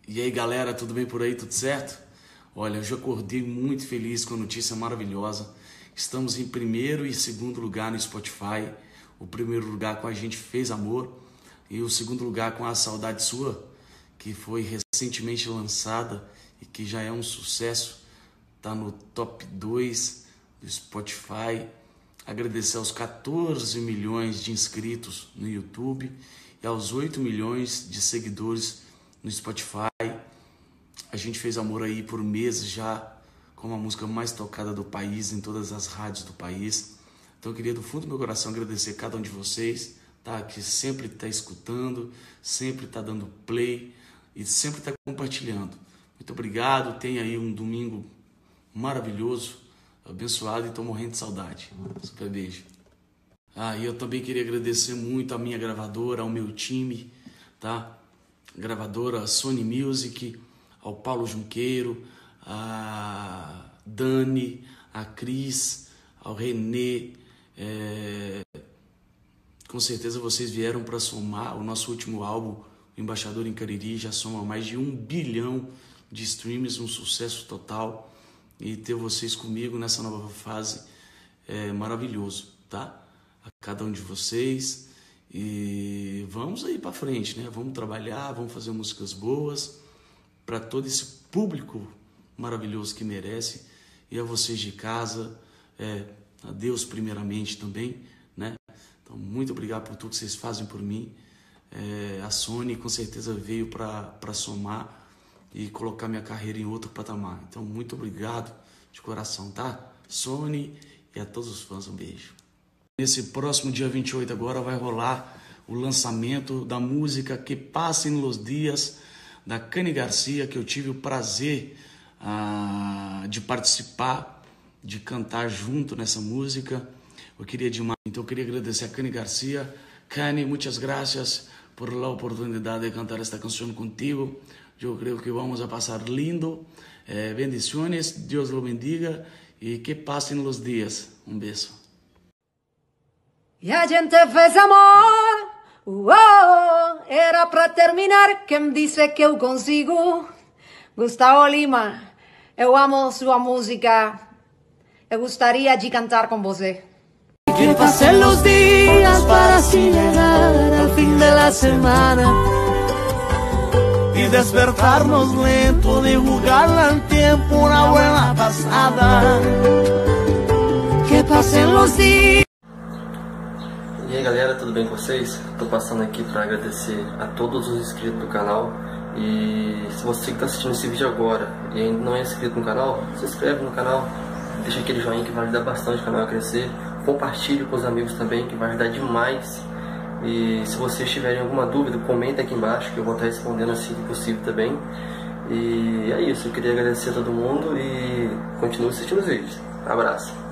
E aí galera, tudo bem por aí? Tudo certo? Olha, eu já acordei muito feliz com a notícia maravilhosa. Estamos em primeiro e segundo lugar no Spotify. O primeiro lugar com A Gente Fez Amor e o segundo lugar com A Saudade Sua, que foi recentemente lançada e que já é um sucesso. Está no top 2 do Spotify. Agradecer aos 14 milhões de inscritos no YouTube e aos 8 milhões de seguidores no Spotify. A Gente Fez Amor aí por meses já, como a música mais tocada do país, em todas as rádios do país. Então eu queria do fundo do meu coração agradecer a cada um de vocês, tá? Que sempre está escutando, sempre está dando play e sempre está compartilhando. Muito obrigado, tenha aí um domingo maravilhoso, abençoado, e estou morrendo de saudade. Super beijo. E eu também queria agradecer muito a minha gravadora, ao meu time, tá? Gravadora Sony Music, ao Paulo Junqueiro, a Dani, a Cris, ao Renê. Com certeza vocês vieram para somar. O nosso último álbum, O Embaixador em Cariri, já soma mais de 1 bilhão de streams, um sucesso total. E ter vocês comigo nessa nova fase é maravilhoso, tá? A cada um de vocês. E vamos aí para frente, né? Vamos trabalhar, vamos fazer músicas boas para todo esse público maravilhoso que merece. E a vocês de casa, a Deus primeiramente também, né? Então, muito obrigado por tudo que vocês fazem por mim. A Sony com certeza veio para somar e colocar minha carreira em outro patamar. Então, muito obrigado de coração, tá? Sony e a todos os fãs, um beijo. Nesse próximo dia 28 agora vai rolar o lançamento da música Que Passem los Dias, da Cani Garcia, que eu tive o prazer de participar, de cantar junto nessa música. Então eu queria agradecer a Cani Garcia. Cani, muchas gracias por la oportunidad de cantar esta canción contigo. Yo creo que vamos a pasar lindo. Bendiciones, Dios lo bendiga y que pasen los días. Un beso. E a gente fez amor, era pra terminar, quem disse que eu consigo? Gustavo Lima, eu amo sua música, eu gostaria de cantar com você. Que pasen los días para así llegar al fin de la semana y despertarnos lento de jugarla al tiempo una buena pasada. Que pasen los días. E aí galera, tudo bem com vocês? Tô passando aqui para agradecer a todos os inscritos do canal. E se você que está assistindo esse vídeo agora e ainda não é inscrito no canal, se inscreve no canal, deixa aquele joinha que vai ajudar bastante o canal a crescer. Compartilhe com os amigos também, que vai ajudar demais. E se vocês tiverem alguma dúvida, comenta aqui embaixo que eu vou estar respondendo assim que possível também. E é isso, eu queria agradecer a todo mundo e continue assistindo os vídeos. Abraço!